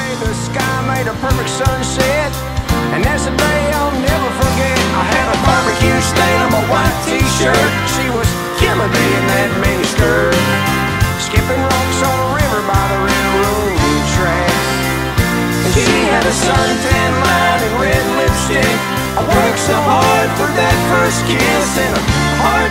day, the sky made a perfect sunset, and that's a day I'll never forget. I had a barbecue stain on my white t-shirt. She was killing me in that mini skirt, skipping ropes on the river by the railroad tracks. And she had a suntan line and red lipstick. I worked so hard for that first kiss, and a heart